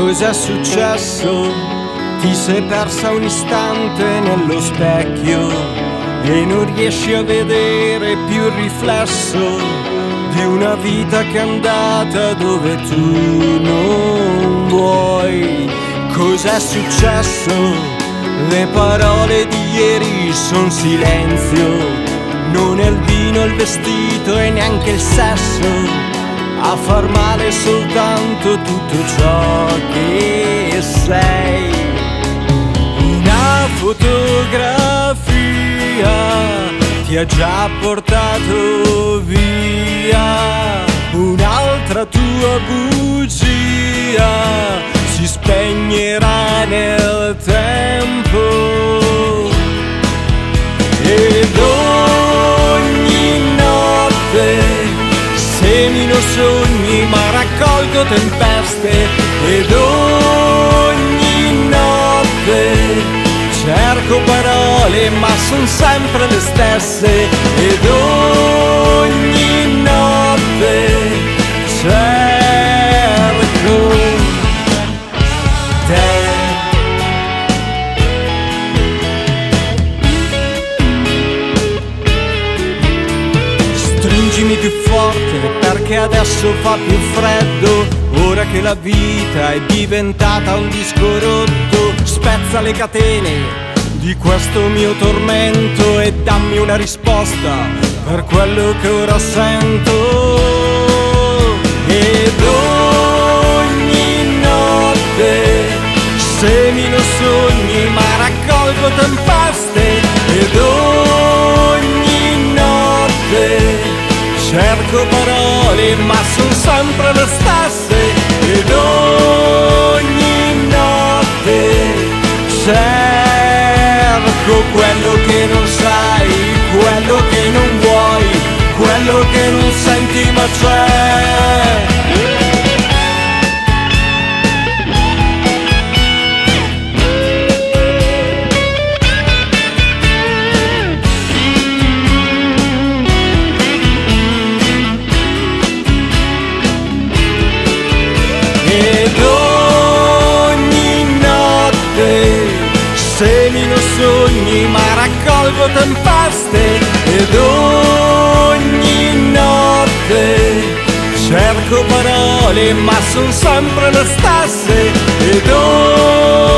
Cos'è successo? Ti sei persa un istante nello specchio e non riesci a vedere più il riflesso di una vita che è andata dove tu non vuoi. Cos'è successo? Le parole di ieri son silenzio, non è il vino, il vestito e neanche il sesso a far male, soltanto tutto ciò che sei. Una fotografia ti ha già portato via, un'altra tua bugia si spegnerà nel tempo. Ed ogni notte semino sogni ma raccolgo tempeste, ed ogni notte cerco parole ma son sempre le stesse, ed ogni notte cerco te. Stringimi più forte perché adesso fa più freddo, ora che la vita è diventata un disco rotto. Spezza le catene di questo mio tormento e dammi una risposta per quello che ora sento. Ed ogni notte semino sogni ma raccolgo tempeste, ed ogni notte cerco parole ma son sempre le stesse, ed ogni notte cerco quello che non sai, quello che non vuoi, quello che non senti ma c'è. Ed ogni notte semino sogni ma raccolgo tempeste, ed ogni notte cerco parole ma son sempre le stesse, ed